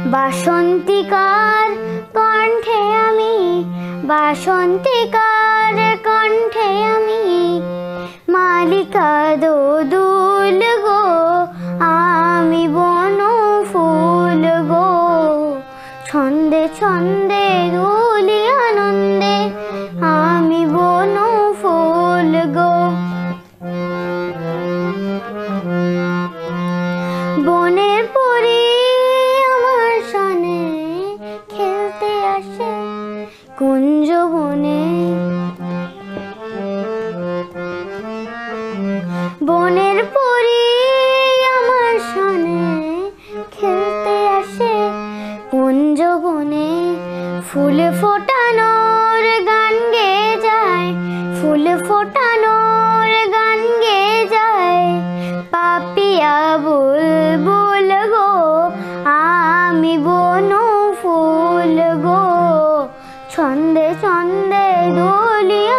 বাসন্তিকার কণ্ঠে আমি, বাসন্তিকার কণ্ঠে আমি মালিকা দোদুল গো, আমি বন ফুল গো। ছন্দে ছন্দে দুলি আনন্দে আমি বন ফুল গো। বনের পরি আমার সনে খেলতে আসে কুঞ্জ বনে, বনের পরি আমার সনে খেলতে আসে কুঞ্জ বনে। ফুল ফোটানোর গান গেয়ে যায়, ফুল ফোটানোর গান গেয়ে যায় পাপিয়া বুলবুল গো, আমি বন ফুল গো। ছন্দে ছন্দে দুলি